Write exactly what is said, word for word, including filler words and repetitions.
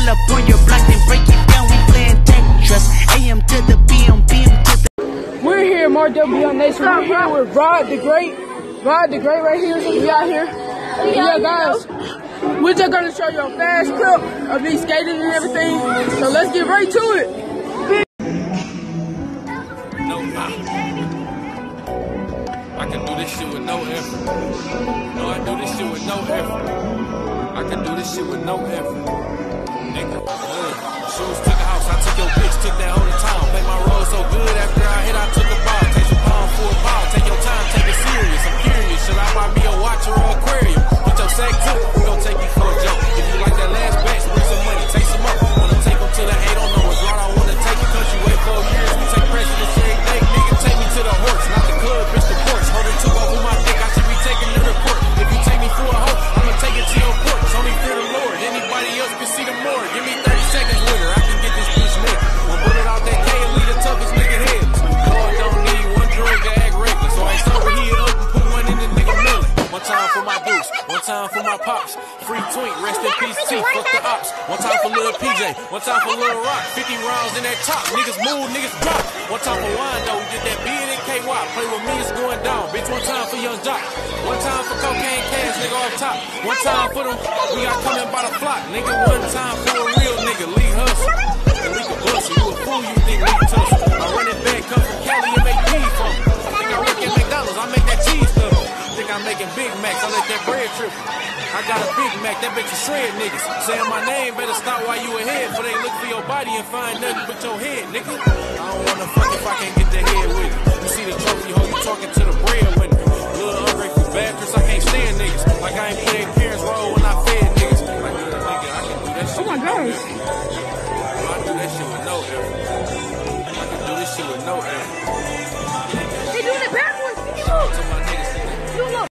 pull up on your block, then break it down. We playing Tetris. A M to the B M, B M to the. We're here, more W on Nation. We're here with Rod the Great. Rod the Great right here. So we out here. Yeah, guys. We're just gonna show you a fast clip of me skating and everything. So let's get right to it. No, I can do this shit with no effort. No, I do this shit with no effort. I can do this shit with no effort. Nigga, uh, shoes to the house, I took your bitch, took that whole town. Play my role so good after I hit, I took a ball. Take some pound for a ball, take your time, take it serious. I'm curious, should I buy me a watch or an aquarium? Get your sack too, we gon' take you for a joke. If you like that last batch, bring some money, take some up. Wanna take them to the eight, don't know what's wrong, I wanna take it. Cause you wait four years, we take presidents every day. Nigga, take me to the horse, not the club, bitch, the porch. Hold it took over my dick, I should be taking to the court. If you take me for a hoe, I'ma take it to your porch. Only fear the Lord, anybody else can see the more. Give me thirty seconds with her, I can get this bitch lit. One bullet out that K and leave the toughest nigga heads. Lord don't need one drug to act reckless. So I sober here up and put one in the nigga melon. One time for my boots, one time for my pops. Free twink, rest in peace T, fuck the ops. One time for Lil P J, one time for Lil Rock. Fifty rounds in that top, niggas move, niggas drop. One time for Wando, we get that B and K Y. Play with me, it's going down. Bitch, one time for Young Jock. One time for cocaine cash, nigga off top. One time for them, we got coming by the flock. Nigga, one time for a real nigga, Lee Hustle. And Lee can bust you, a fool, you think Lee tussle. I run it back, come from Cali and make beef from me. I think I work at McDonald's, I make that cheese stuff. I think I'm making Big Macs, I let that bread trip. I got a Big Mac, that bitch is shred niggas. Saying my name, better stop while you ahead. For they look for your body and find nothing but your head, nigga. I don't wanna fuck if I can't get the head with it. You see the trophy hoe, you talking to the breadwinner. Little ungrateful bastards, I can't stand niggas. Like I ain't playing parents' role when I fed niggas. Like, nigga, I can do that shit. Oh my gosh.